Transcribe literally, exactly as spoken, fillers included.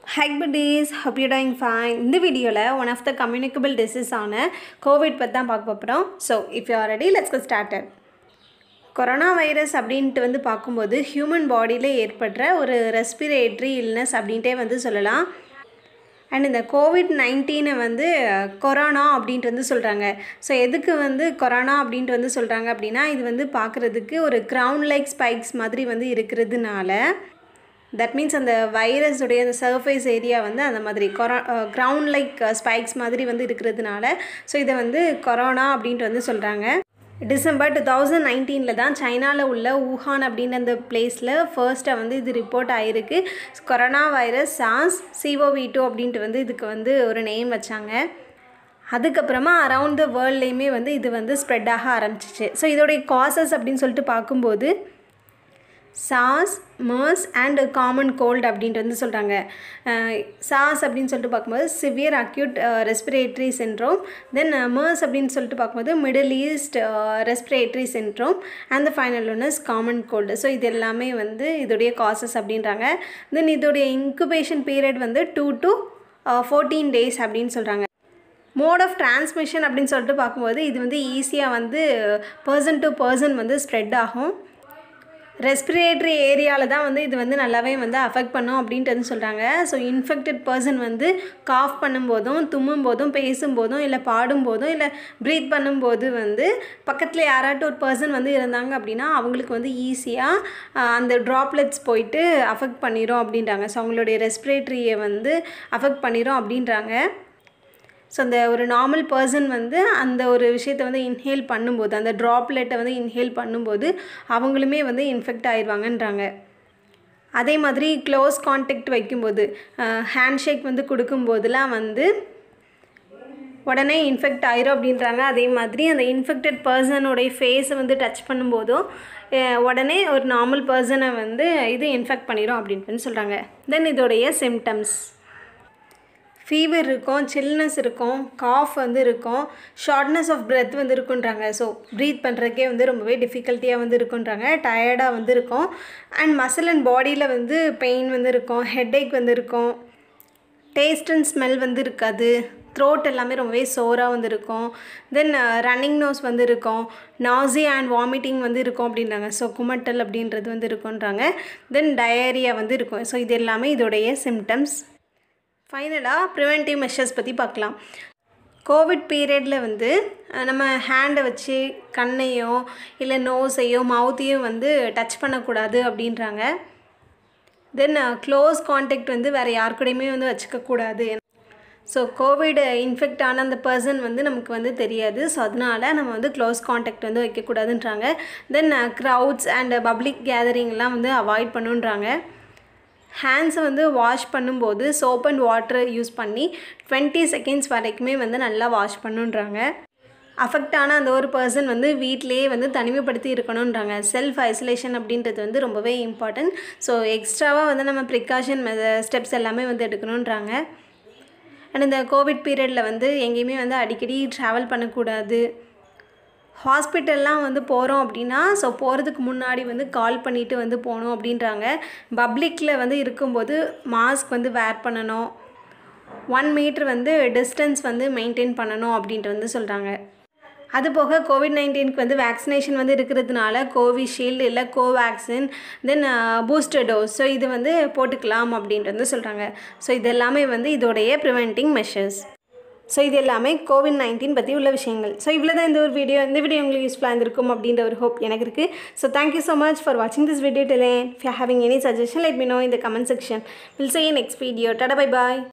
Hi buddies, hope you're doing fine. In this video, one of the communicable diseases on COVID Pathaan பார்க்க போறோம். So, if you are ready, let's get started. Corona virus அப்படின்ட்டு வந்து பார்க்கும்போது human பாடியில் ஏற்படுற ஒரு respiratory illness அப்படின்ட்டே வந்து சொல்லலாம். அண்ட் இந்த கோவிட் நைன்டீனை வந்து கொரோனா அப்படின்ட்டு வந்து சொல்கிறாங்க. ஸோ எதுக்கு வந்து கொரோனா அப்படின்ட்டு வந்து சொல்கிறாங்க அப்படின்னா, இது வந்து பார்க்குறதுக்கு ஒரு க்ரௌன் லைக் ஸ்பைக்ஸ் மாதிரி வந்து இருக்கிறதுனால, தட் மீன்ஸ் அந்த வைரஸுடைய அந்த சர்ஃபேஸ் ஏரியா வந்து அந்த மாதிரி கொரோ க்ரௌன் லைக் ஸ்பைக்ஸ் மாதிரி வந்து இருக்கிறதுனால ஸோ இதை வந்து கொரோனா அப்படின்ட்டு வந்து சொல்கிறாங்க. டிசம்பர் டூ தௌசண்ட் நைன்டீனில் தான் சைனாவில் உள்ள ஊஹான் அப்படின்ற அந்த பிளேஸில் ஃபர்ஸ்ட்டாக வந்து இது ரிப்போர்ட் ஆகிருக்கு. Corona virus SARS CoV two அப்படின்ட்டு வந்து இதுக்கு வந்து ஒரு நேம் வச்சாங்க. அதுக்கப்புறமா அரவுண்ட் த வேர்ல்ட்லேயுமே வந்து இது வந்து ஸ்ப்ரெட் ஆக ஆரம்பிச்சிச்சு. ஸோ இதோடைய காசஸ் அப்படின்னு சொல்லிட்டு பார்க்கும்போது சாஸ் மர்ஸ் அண்ட் காமன் கோல்டு அப்படின்ட்டு வந்து சொல்கிறாங்க. சாஸ் அப்படின்னு சொல்லிட்டு பார்க்கும்போது severe acute respiratory syndrome, then MERS அப்படின்னு சொல்லிட்டு பார்க்கும்போது middle east respiratory syndrome and the final one is common cold. So இது எல்லாமே வந்து இதோடைய காசஸ் அப்படின்றாங்க. தென் இதோடைய இன்குபேஷன் பீரியட் வந்து டூ டு ஃபோர்டீன் டேஸ் அப்படின்னு சொல்கிறாங்க. மோட் ஆஃப் டிரான்ஸ்மிஷன் அப்படின்னு சொல்லிட்டு பார்க்கும்போது இது வந்து ஈஸியாக வந்து பர்சன் டு பர்சன் வந்து ஸ்ப்ரெட் ஆகும். ரெஸ்பிரேட்டரி ஏரியாவில் தான் வந்து இது வந்து நல்லாவே வந்து அஃபெக்ட் பண்ணும் அப்படின்ட்டு வந்து சொல்கிறாங்க. ஸோ இன்ஃபெக்டட் பர்சன் வந்து காஃப் பண்ணும்போதும் தும்மும் போதும் பேசும்போதும் இல்லை பாடும்போதும் இல்லை ப்ரீத் பண்ணும்போது வந்து பக்கத்தில் யாராட்டும் ஒரு பர்சன் வந்து இருந்தாங்க அப்படின்னா அவங்களுக்கு வந்து ஈஸியாக அந்த ட்ராப்லெட்ஸ் போயிட்டு அஃபெக்ட் பண்ணிடும் அப்படின்றாங்க. ஸோ அவங்களுடைய ரெஸ்பிரேட்டரியை வந்து அஃபெக்ட் பண்ணிடும் அப்படின்றாங்க. ஸோ அந்த ஒரு நார்மல் பர்சன் வந்து அந்த ஒரு விஷயத்தை வந்து இன்ஹேல் பண்ணும்போது அந்த ட்ராப்லெட்டை வந்து இன்ஹேல் பண்ணும்போது அவங்களுமே வந்து இன்ஃபெக்ட் ஆயிடுவாங்கன்றாங்க. அதே மாதிரி க்ளோஸ் கான்டாக்ட் வைக்கும்போது ஹேண்ட் ஷேக் வந்து கொடுக்கும்போதெல்லாம் வந்து உடனே இன்ஃபெக்ட் ஆயிரும் அப்படின்றாங்க. அதே மாதிரி அந்த இன்ஃபெக்டட் பர்சனுடைய ஃபேஸை வந்து டச் பண்ணும்போதும் உடனே ஒரு நார்மல் பர்சனை வந்து இது இன்ஃபெக்ட் பண்ணிடும் அப்படின்ட்டு சொல்கிறாங்க. தென் இதோடைய சிம்டம்ஸ் ஃபீவர் இருக்கும், சில்னஸ் இருக்கும், காஃப் வந்து இருக்கும், ஷார்ட்னஸ் ஆஃப் பிரெத் வந்து இருக்குன்றாங்க. ஸோ ப்ரீத் பண்ணுறதுக்கே வந்து ரொம்பவே டிஃபிகல்ட்டியாக வந்து இருக்குன்றாங்க. டயர்டாக வந்து இருக்கும். அண்ட் மசில் அண்ட் பாடியில் வந்து பெயின் வந்து இருக்கும், ஹெட்ஏக் வந்து இருக்கும், டேஸ்ட் அண்ட் ஸ்மெல் வந்து இருக்காது, த்ரோட் எல்லாமே ரொம்பவே சோராக வந்து இருக்கும். தென் ரன்னிங் நோஸ் வந்து இருக்கும், நாசியா அண்ட் வாமிட்டிங் வந்து இருக்கும் அப்படின்றாங்க. ஸோ குமட்டல் அப்படின்றது வந்து இருக்குன்றாங்க. தென் டயரியா வந்து இருக்கும். ஸோ இது எல்லாமே இதோடைய சிம்டம்ஸ். ஃபைனலாக ப்ரிவென்டிவ் மெஷர்ஸ் பற்றி பார்க்கலாம். கோவிட் பீரியடில் வந்து நம்ம ஹேண்டை வச்சு கண்ணையோ இல்லை நோஸையோ மவுத்தையோ வந்து டச் பண்ணக்கூடாது அப்படின்றாங்க. தென் க்ளோஸ் கான்டாக்ட் வந்து வேறு யார் கூடயுமே வந்து வச்சுக்கக்கூடாது. ஸோ கோவிட் இன்ஃபெக்ட் ஆன அந்த பர்சன் வந்து நமக்கு வந்து தெரியாது. ஸோ அதனால் நம்ம வந்து க்ளோஸ் கான்டாக்ட் வந்து வைக்கக்கூடாதுன்றாங்க. தென் க்ரௌட்ஸ் அண்ட் பப்ளிக் கேதரிங்லாம் வந்து அவாய்ட் பண்ணுன்றாங்க. ஹேண்ட்ஸை வந்து வாஷ் பண்ணும்போது சோப் அண்ட் வாட்டர் யூஸ் பண்ணி டுவெண்ட்டி செகண்ட்ஸ் வரைக்குமே வந்து நல்லா வாஷ் பண்ணுன்றாங்க. அஃபெக்ட் ஆன அந்த ஒரு பர்சன் வந்து வீட்டிலேயே வந்து தனிமைப்படுத்தி இருக்கணுன்றாங்க. செல்ஃப் ஐசோலேஷன் அப்படின்றது வந்து ரொம்பவே இம்பார்ட்டன்ட். ஸோ எக்ஸ்ட்ராவாக வந்து நம்ம ப்ரிகாஷன் ஸ்டெப்ஸ் எல்லாமே வந்து எடுக்கணுன்றாங்க. அண்ட் இந்த கோவிட் பீரியடில் வந்து எங்கேயுமே வந்து அடிக்கடி ட்ராவல் பண்ணக்கூடாது. ஹாஸ்பிட்டல்லாம் வந்து போகிறோம் அப்படின்னா ஸோ போகிறதுக்கு முன்னாடி வந்து கால் பண்ணிவிட்டு வந்து போகணும் அப்படின்றாங்க. பப்ளிக்கில் வந்து இருக்கும்போது மாஸ்க் வந்து வேர் பண்ணணும், ஒன் மீட்டர் வந்து டிஸ்டன்ஸ் வந்து மெயின்டைன் பண்ணணும் அப்படின்ட்டு வந்து சொல்கிறாங்க. அதுபோக கோவிட் நைன்டீனுக்கு வந்து வேக்சினேஷன் வந்து இருக்கிறதுனால கோவிஷீல்டு இல்லை Covaxin then booster dose so இது வந்து போட்டுக்கலாம் அப்படின்ட்டு வந்து சொல்கிறாங்க. ஸோ இது எல்லாமே வந்து இதோடைய ப்ரிவென்டிங் மெஷர்ஸ். ஸோ இது எல்லாமே கோவிட் நைன்டீன் பற்றி உள்ள விஷயங்கள். ஸோ இவ்வளோ தான் இந்த ஒரு வீடியோ. இந்த வீடியோ உங்களுக்கு யூஸ்ஃபுல்லாக இருந்திருக்கும் அப்படின்ற ஒரு ஹோப் எனக்கு இருக்குது. So thank you so much for வாட்சிங் this video till end. If you are having any suggestion, let me know in the comment section. We'll see you next video. Tada, bye bye.